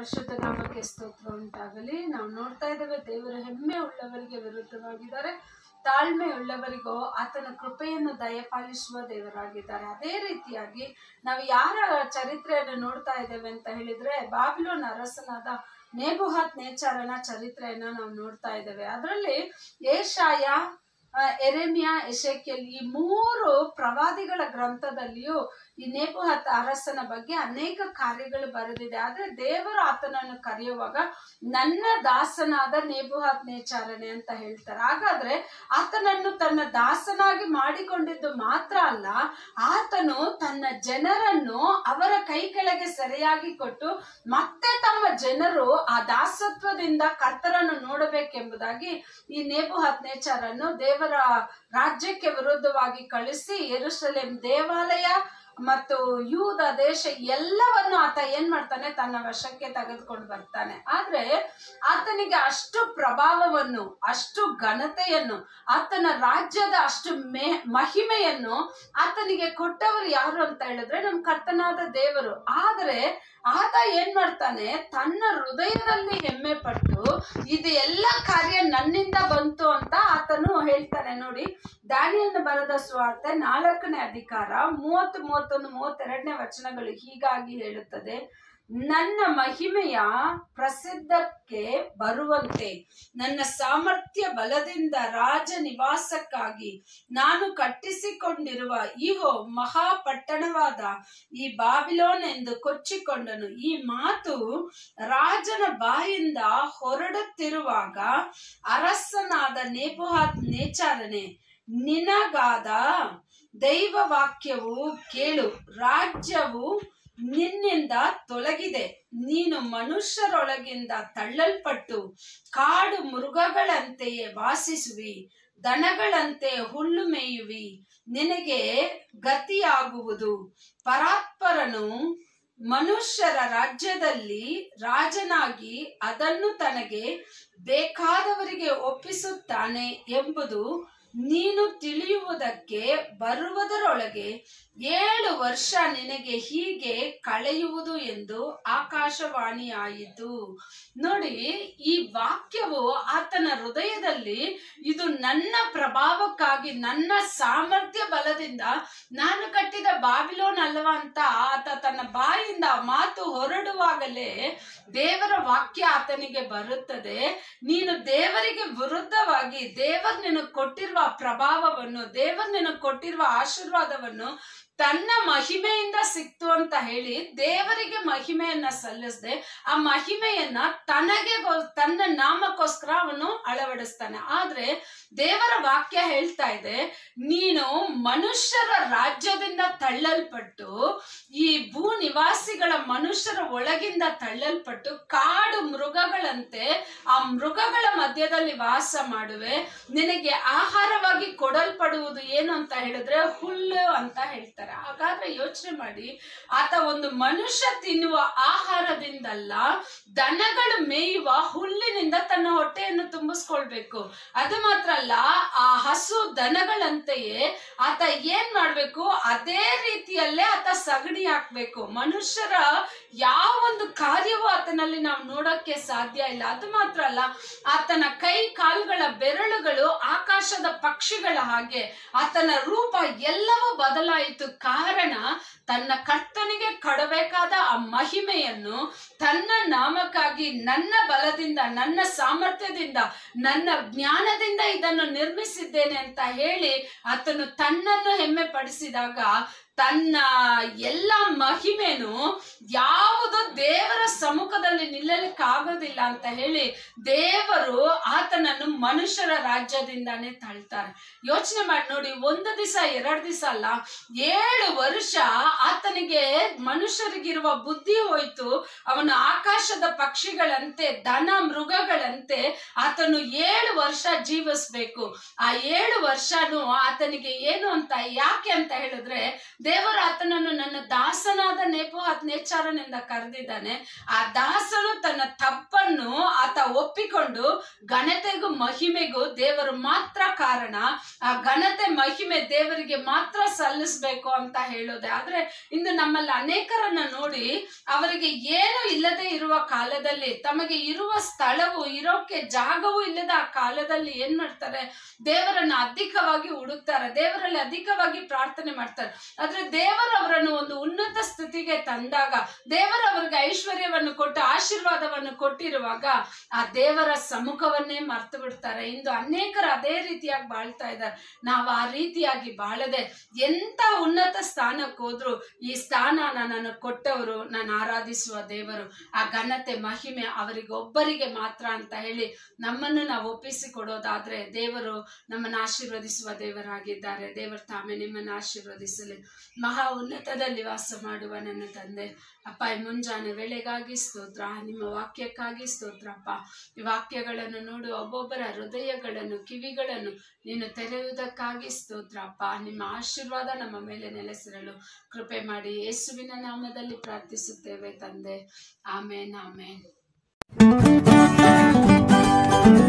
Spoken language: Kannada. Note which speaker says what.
Speaker 1: ಪರಿಶುದ್ಧ ನಾಮಕ್ಕೆ ಸ್ತೋತ್ರ ಉಂಟಾಗಲಿ. ನಾವು ನೋಡ್ತಾ ಇದ್ದೇವೆ, ದೇವರು ಹೆಮ್ಮೆ ಉಳ್ಳವರಿಗೆ ವಿರುದ್ಧವಾಗಿದ್ದಾರೆ, ತಾಳ್ಮೆ ಉಳ್ಳವರಿಗೂ ಆತನ ಕೃಪೆಯನ್ನು ದಯಪಾಲಿಸುವ ದೇವರಾಗಿದ್ದಾರೆ. ಅದೇ ರೀತಿಯಾಗಿ ನಾವು ಯಾರ ಚರಿತ್ರೆಯನ್ನು ನೋಡ್ತಾ ಇದ್ದೇವೆ ಅಂತ ಹೇಳಿದ್ರೆ, ಬಾಬಿಲೋನ್ ಅರಸನಾದ ನೆಬೂಕದ್ ನೇಚಾರನ ಚರಿತ್ರೆಯನ್ನು ನಾವು ನೋಡ್ತಾ ಇದ್ದೇವೆ. ಅದರಲ್ಲಿ ಯೆಶಾಯ, ಯೆರೆಮೀಯ, ಎಸೆಕಿಯೇಲ್ ಈ ಮೂರು ಪ್ರವಾದಿಗಳ ಗ್ರಂಥದಲ್ಲಿಯೂ ಈ ನೆಬೂಕದ್ ಅರಸನ ಬಗ್ಗೆ ಅನೇಕ ಕಾರ್ಯಗಳು ಬರೆದಿದೆ. ಆದ್ರೆ ದೇವರು ಆತನನ್ನು ಕರೆಯುವಾಗ ನನ್ನ ದಾಸನಾದ ನೆಬೂಕದ್ ನೇಚಾರನೇ ಅಂತ ಹೇಳ್ತಾರೆ. ಹಾಗಾದ್ರೆ ಆತನನ್ನು ತನ್ನ ದಾಸನಾಗಿ ಮಾಡಿಕೊಂಡಿದ್ದು ಮಾತ್ರ ಅಲ್ಲ, ಆತನು ತನ್ನ ಜನರನ್ನು ಅವರ ಕೈ ಕೆಳಗೆ ಸೆರೆಯಾಗಿ ಕೊಟ್ಟು ಮತ್ತೆ ತಮ್ಮ ಜನರು ಆ ದಾಸತ್ವದಿಂದ ಕರ್ತರನ್ನು ನೋಡಬೇಕೆಂಬುದಾಗಿ ಈ ನೆಬೂಕದ್ ನೇಚಾರನ್ನು ದೇವರ ರಾಜ್ಯಕ್ಕೆ ವಿರುದ್ಧವಾಗಿ ಕಳಿಸಿ ಯೆರೂಸಲೇಮ್ ದೇವಾಲಯ ಮತ್ತು ಯೂದ ದೇಶ ಎಲ್ಲವನ್ನು ಆತ ಏನ್ ಮಾಡ್ತಾನೆ, ತನ್ನ ವಶಕ್ಕೆ ತೆಗೆದುಕೊಂಡು ಬರ್ತಾನೆ. ಆದ್ರೆ ಆತನಿಗೆ ಅಷ್ಟು ಪ್ರಭಾವವನ್ನು, ಅಷ್ಟು ಘನತೆಯನ್ನು, ಆತನ ರಾಜ್ಯದ ಅಷ್ಟು ಮಹಿಮೆಯನ್ನು ಆತನಿಗೆ ಕೊಟ್ಟವರು ಯಾರು ಅಂತ ಹೇಳಿದ್ರೆ ನಮ್ಮ ಕರ್ತನಾದ ದೇವರು. ಆದ್ರೆ ಆತ ಏನ್ ಮಾಡ್ತಾನೆ, ತನ್ನ ಹೃದಯದಲ್ಲಿ ಹೆಮ್ಮೆ ಪಟ್ಟು ಇದು ಎಲ್ಲ ಕಾರ್ಯ ನನ್ನಿಂದ ಬಂತು ಅಂತ ಆತನು ಹೇಳ್ತಾನೆ. ನೋಡಿ, ದಾನಿಯೇಲನ ಬರೆದ ಸುವಾರ್ತೆ 4ನೇ ಅಧಿಕಾರ 30, 31, 32ನೇ ವಚನಗಳು ಹೀಗಾಗಿ ಹೇಳುತ್ತದೆ: ನನ್ನ ಮಹಿಮೆಯ ಪ್ರಸಿದ್ಧಕ್ಕೆ ಬರುವಂತೆ ನನ್ನ ಸಾಮರ್ಥ್ಯ ಬಲದಿಂದ ರಾಜ ನಿವಾಸಕ್ಕಾಗಿ ನಾನು ಕಟ್ಟಿಸಿಕೊಂಡಿರುವ ಇಹೋ ಮಹಾಪಟ್ಟಣವಾದ ಈ ಬಾಬಿಲೋನ್ ಎಂದು ಕೊಚ್ಚಿಕೊಂಡನು. ಈ ಮಾತು ರಾಜನ ಬಾಯಿಂದ ಹೊರಡುತ್ತಿರುವಾಗ, ಅರಸನಾದ ನೆಬೂಕದ್ ನೇಚಾರನೇ, ನಿನಗಾದ ದೈವ ವಾಕ್ಯವು ಕೇಳು. ರಾಜ್ಯವು ನಿನ್ನಿಂದ ತೊಲಗಿದೆ. ನೀನು ಮನುಷ್ಯರೊಳಗಿಂದ ತಳ್ಳಲ್ಪಟ್ಟು ಕಾಡು ಮೃಗಗಳಂತೆಯೇ ವಾಸಿಸುವಿ, ದನಗಳಂತೆ ಹುಲ್ಲು ಮೇಯುವಿ. ನಿನಗೆ ಗತಿಯಾಗುವುದು, ಪರಾತ್ಪರನು ಮನುಷ್ಯರ ರಾಜ್ಯದಲ್ಲಿ ರಾಜನಾಗಿ ಅದನ್ನು ತನಗೆ ಬೇಕಾದವರಿಗೆ ಒಪ್ಪಿಸುತ್ತಾನೆ ಎಂಬುದು ನೀನು ತಿಳಿಯುವುದಕ್ಕೆ ಬರುವುದರೊಳಗೆ 7 ವರ್ಷ ನಿನಗೆ ಹೀಗೆ ಕಳೆಯುವುದು ಎಂದು ಆಕಾಶವಾಣಿಯಾಯಿತು. ನೋಡಿ, ಈ ವಾಕ್ಯವು ಆತನ ಹೃದಯದಲ್ಲಿ ಇದು ನನ್ನ ಪ್ರಭಾವಕ್ಕಾಗಿ, ನನ್ನ ಸಾಮರ್ಥ್ಯ ಬಲದಿಂದ ನಾನು ಕಟ್ಟಿದ ಬಾಬಿಲೋನ್ ಅಲ್ಲವಾ ಅಂತ ಆತ ತನ್ನ ಬಾಯಿಂದ ಮಾತು ಹೊರಡುವಾಗಲೇ ದೇವರ ವಾಕ್ಯ ಆತನಿಗೆ ಬರುತ್ತದೆ. ನೀನು ದೇವರಿಗೆ ವಿರುದ್ಧವಾಗಿ ದೇವರು ನಿನಗೆ ಕೊಟ್ಟಿರುವ ಪ್ರಭಾವವನ್ನು, ದೇವರು ನಿನಗೆ ಕೊಟ್ಟಿರುವ ಆಶೀರ್ವಾದವನ್ನು ತನ್ನ ಮಹಿಮೆಯಿಂದ ಸಿಕ್ತು ಅಂತ ಹೇಳಿ ದೇವರಿಗೆ ಮಹಿಮೆಯನ್ನ ಸಲ್ಲಿಸದೆ ಆ ಮಹಿಮೆಯನ್ನ ತನ್ನ ನಾಮಕ್ಕೋಸ್ಕರ ಅವನು ಅಳವಡಿಸ್ತಾನೆ. ಆದ್ರೆ ದೇವರ ವಾಕ್ಯ ಹೇಳ್ತಾ ಇದೆ, ನೀನು ಮನುಷ್ಯರ ರಾಜ್ಯದಿಂದ ತಳ್ಳಲ್ಪಟ್ಟು, ಈ ಭೂ ನಿವಾಸಿಗಳ ಮನುಷ್ಯರ ಒಳಗಿಂದ ತಳ್ಳಲ್ಪಟ್ಟು ಕಾಡು ಮೃಗಗಳಂತೆ ಆ ಮೃಗಗಳ ಮಧ್ಯದಲ್ಲಿ ವಾಸ ಮಾಡುವೆ. ನಿನಗೆ ಆಹಾರವಾಗಿ ಕೊಡಲ್ಪಡುವುದು ಏನು ಅಂತ ಹೇಳಿದ್ರೆ ಹುಲ್ಲು ಅಂತ ಹೇಳ್ತಾರೆ. ಹಾಗಾದ್ರೆ ಯೋಚನೆ ಮಾಡಿ, ಆತ ಒಂದು ಮನುಷ್ಯ ತಿನ್ನುವ ಆಹಾರದಿಂದಲ್ಲ, ದನಗಳು ಮೇಯುವ ಹುಲ್ಲಿನಿಂದ ತನ್ನ ಹೊಟ್ಟೆಯನ್ನು ತುಂಬಿಸ್ಕೊಳ್ಬೇಕು. ಅದು ಮಾತ್ರ ಅಲ್ಲ, ಆ ಹಸು ದನಗಳಂತೆಯೇ ಆತ ಏನ್ ಮಾಡ್ಬೇಕು, ಅದೇ ರೀತಿಯಲ್ಲೇ ಆತ ಸಗಣಿ ಹಾಕ್ಬೇಕು. ಮನುಷ್ಯರ ಯಾವ ಒಂದು ಕಾರ್ಯವೂ ಆತನಲ್ಲಿ ನಾವು ನೋಡಕ್ಕೆ ಸಾಧ್ಯ ಇಲ್ಲ. ಅದು ಮಾತ್ರ ಅಲ್ಲ, ಆತನ ಕೈ ಕಾಲುಗಳ ಬೆರಳುಗಳು ಆಕಾಶದ ಪಕ್ಷಿಗಳ ಹಾಗೆ, ಆತನ ರೂಪ ಎಲ್ಲವೂ ಬದಲಾಯಿತು. ಕಾರಣ, ತನ್ನ ಕರ್ತನಿಗೆ ಕೊಡಬೇಕಾದ ಆ ಮಹಿಮೆಯನ್ನು ತನ್ನ ನಾಮಕ್ಕಾಗಿ ನನ್ನ ಬಲದಿಂದ, ನನ್ನ ಸಾಮರ್ಥ್ಯದಿಂದ, ನನ್ನ ಜ್ಞಾನದಿಂದ ಇದನ್ನು ನಿರ್ಮಿಸಿದ್ದೇನೆ ಅಂತ ಹೇಳಿ ಆತನು ತನ್ನನ್ನು ಹೆಮ್ಮೆ ಪಡಿಸಿದಾಗ ತನ್ನ ಎಲ್ಲ ಮಹಿಮೆನು ಯಾವುದು ದೇವರ ಸಮ್ಮುಖದಲ್ಲಿ ನಿಲ್ಲಲಿಕ್ಕಾಗೋದಿಲ್ಲ ಅಂತ ಹೇಳಿ ದೇವರು ಆತನನ್ನು ಮನುಷ್ಯರ ರಾಜ್ಯದಿಂದಾನೇ ತಳ್ತಾರೆ. ಯೋಚನೆ ಮಾಡಿ ನೋಡಿ, 1 ದಿವಸ 2 ದಿವಸ ಅಲ್ಲ, 7 ವರ್ಷ ಆತನಿಗೆ ಮನುಷ್ಯರಿಗಿರುವ ಬುದ್ಧಿ ಹೋಯ್ತು. ಅವನು ಆಕಾಶದ ಪಕ್ಷಿಗಳಂತೆ, ದನ ಮೃಗಗಳಂತೆ ಆತನು 7 ವರ್ಷ ಜೀವಿಸ್ಬೇಕು. ಆ 7 ವರ್ಷನೂ ಆತನಿಗೆ ಏನು ಅಂತ, ಯಾಕೆ ಅಂತ ಹೇಳಿದ್ರೆ ದೇವರು ಆತನನ್ನು ನನ್ನ ದಾಸನಾದ ನೇಪೋಹತ್ ನೇಚಾರನಿಂದ ಕರೆದಿದ್ದಾನೆ. ಆ ದಾಸನು ತನ್ನ ತಪ್ಪನ್ನು ಆತ ಒಪ್ಪಿಕೊಂಡು ಘನತೆಗೂ ಮಹಿಮೆಗೂ ದೇವರು ಮಾತ್ರ ಕಾರಣ, ಆ ಘನತೆ ಮಹಿಮೆ ದೇವರಿಗೆ ಮಾತ್ರ ಸಲ್ಲಿಸ್ಬೇಕು ಅಂತ ಹೇಳೋದೆ. ಆದ್ರೆ ಇಂದು ನಮ್ಮಲ್ಲಿ ಅನೇಕರನ್ನ ನೋಡಿ, ಅವರಿಗೆ ಏನು ಇಲ್ಲದೆ ಇರುವ ಕಾಲದಲ್ಲಿ, ತಮಗೆ ಇರುವ ಸ್ಥಳವು ಇರೋಕೆ ಜಾಗವೂ ಇಲ್ಲದ ಆ ಕಾಲದಲ್ಲಿ ಏನ್ ಮಾಡ್ತಾರೆ, ದೇವರನ್ನ ಅಧಿಕವಾಗಿ ಹುಡುಕ್ತಾರೆ, ದೇವರಲ್ಲಿ ಅಧಿಕವಾಗಿ ಪ್ರಾರ್ಥನೆ ಮಾಡ್ತಾರೆ. ಆದ್ರೆ ದೇವರು ಅವರನ್ನು ಒಂದು ಉನ್ನತ ಸ್ಥಿತಿಗೆ ತಂದಾಗ, ದೇವರು ಅವರಿಗೆ ಐಶ್ವರ್ಯವನ್ನು ಕೊಟ್ಟು ಆಶೀರ್ವಾದವನ್ನು ಕೊಟ್ಟಿರುವಾಗ ಆ ದೇವರ ಸಮ್ಮುಖವನ್ನೇ ಮರ್ತು ಬಿಡ್ತಾರೆ. ಇಂದು ಅನೇಕರು ಅದೇ ರೀತಿಯಾಗಿ ಬಾಳ್ತಾ ಇದ್ದಾರೆ. ನಾವು ಆ ರೀತಿಯಾಗಿ ಬಾಳದೆ ಎಂತ ಉನ್ನತ ಸ್ಥಾನಕ್ಕೆ ಹೋದ್ರು, ಈ ಸ್ಥಾನ ನನ್ನನ್ನು ಕೊಟ್ಟವರು, ನಾನು ಆರಾಧಿಸುವ ದೇವರು, ಆ ಘನತೆ ಮಹಿಮೆ ಅವರಿಗೊಬ್ಬರಿಗೆ ಮಾತ್ರ ಅಂತ ಹೇಳಿ ನಮ್ಮನ್ನು ನಾವು ಒಪ್ಪಿಸಿಕೊಡೋದಾದ್ರೆ ದೇವರು ನಮ್ಮನ್ನು ಆಶೀರ್ವದಿಸುವ ದೇವರಾಗಿದ್ದಾರೆ. ದೇವರು ತಾಮೇ ನಿಮ್ಮನ್ನು ಆಶೀರ್ವದಿಸಲಿ. ಮಹಾ ಉನ್ನತದಲ್ಲಿ ವಾಸ ಮಾಡುವ ನನ್ನ ತಂದೆ, ಅಪ್ಪ, ಈ ಮುಂಜಾನೆ ವೇಳೆಗಾಗಿ ಸ್ತೋತ್ರ, ನಿಮ್ಮ ವಾಕ್ಯಕ್ಕಾಗಿ ಸ್ತೋತ್ರಪ್ಪ. ಈ ವಾಕ್ಯಗಳನ್ನು ನೋಡುವ ಒಬ್ಬೊಬ್ಬರ ಹೃದಯಗಳನ್ನು, ಕಿವಿಗಳನ್ನು ನೀನು ತೆರೆಯುವುದಕ್ಕಾಗಿ ಸ್ತೋತ್ರಪ್ಪ. ನಿಮ್ಮ ಆಶೀರ್ವಾದ ನಮ್ಮ ಮೇಲೆ ನೆಲೆಸಿರಲು ಕೃಪೆ ಮಾಡಿ, ಯೇಸುವಿನ ನಾಮದಲ್ಲಿ ಪ್ರಾರ್ಥಿಸುತ್ತೇವೆ ತಂದೆ. ಆಮೇನ್, ಆಮೇನ್.